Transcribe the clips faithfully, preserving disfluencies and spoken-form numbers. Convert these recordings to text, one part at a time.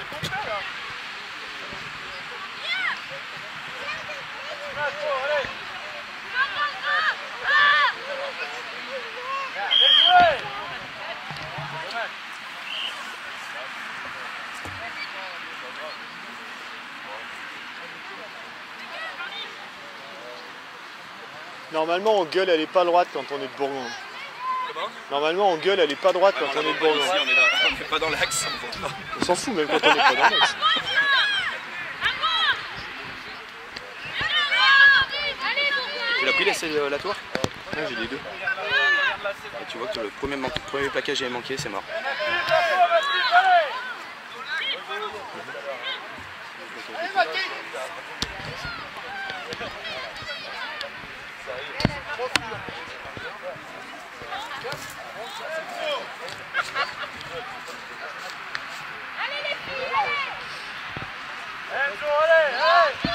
Normalement, on gueule, elle est pas droite quand on est de Bourgogne. Comment? Normalement, on gueule, elle est pas droite quand ah, on, on est de Bourgogne. Ici, on est, dans, on est pas dans l'axe. On s'en fout même quand on est pas dans l'axe. Tu l'as pris la, la tour? Ouais, j'ai les deux. Et tu vois que le premier, le premier plaquage avait manqué, c'est mort. Allez les filles, Enzo, allez, allez.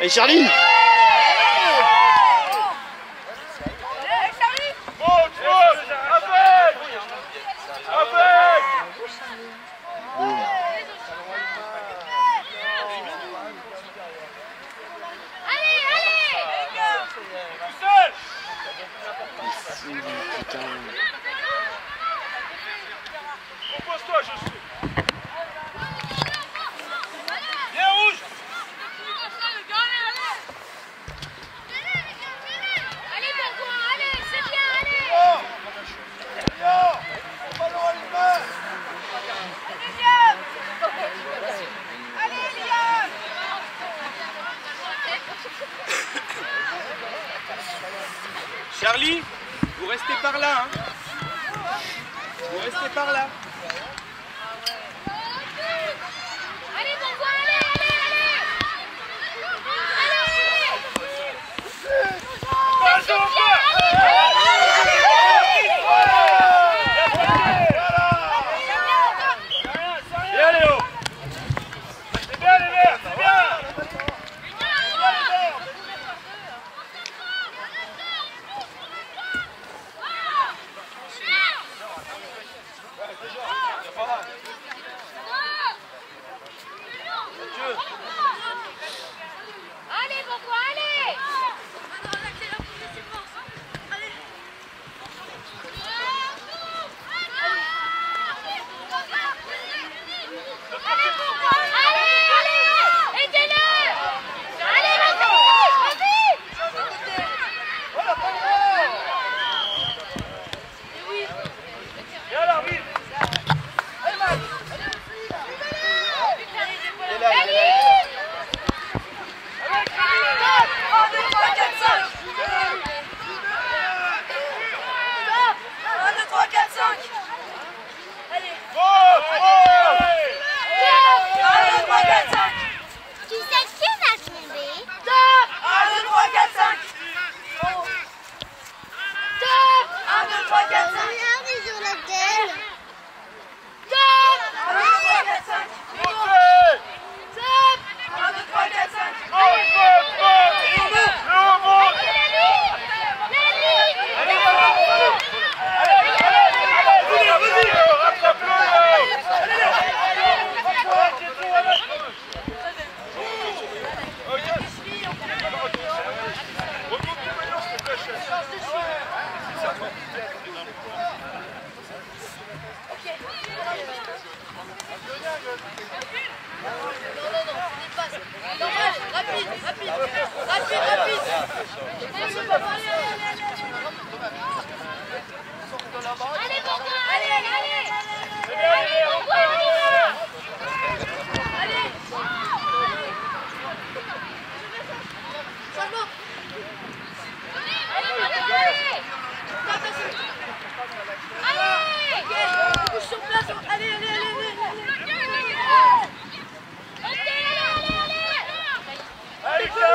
Allez Charlie! Repose-toi, je suis. Viens rouge. Allez, Bourgoin, allez, c'est bien, allez. Allez, Liam. Charlie, vous restez par là, hein. Vous restez par là. Allez, Bourgoin, allez, allez, allez. Allez. C'est bien, allez, Viens Léo. C'est bien les verts, c'est bien. allez, Bourgoin, allez. Allez, Bourgoin, allez, allez, aidez-le. Allez, vas-y, vas-y. Viens l'arbitre. Tu sais qui va tomber? Regardez sur la tête. Allez, Bourgoin, allez, allez, allez. Allez, Bourgoin, on y va. Allez. Allez, Bourgoin, allez. Allez. Sur place, allez, allez, allez, allez. Allez, allez, allez.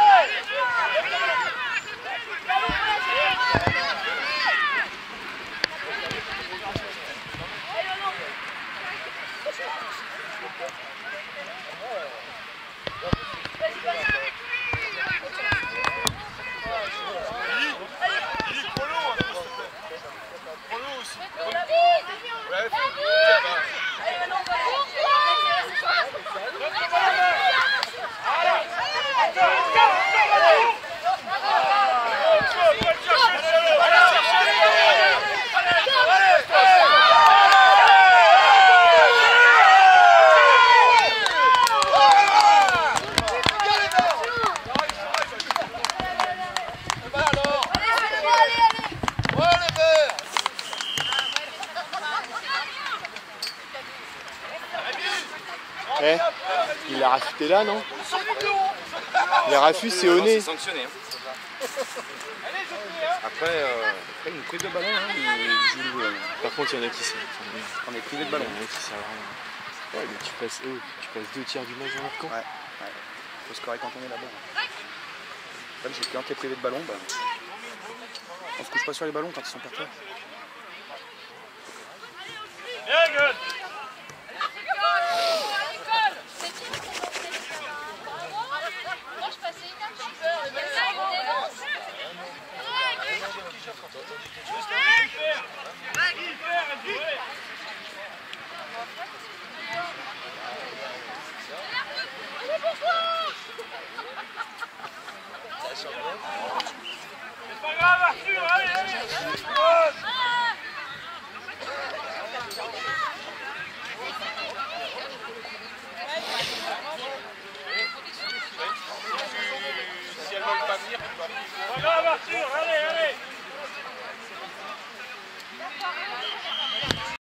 Eh, il a rafuté là, non? Les rafus, c'est au nez. C'est sanctionné. Hein. Après, euh, après, une prise de ballon, hein, il, il joue, euh, Par contre, il y en a qui savent. on est privé de ballon. Il y en a qui savent rien. Ouais, mais tu passes, oh, tu passes deux tiers du match dans leur camp. Ouais, ouais. Faut scorer quand on est là-bas. Comme j'ai client qui est privé de ballon, bah, on se couche pas sur les ballons quand ils sont par terre. Bien, gueule. Moi, je passais. Arthur, allez, allez.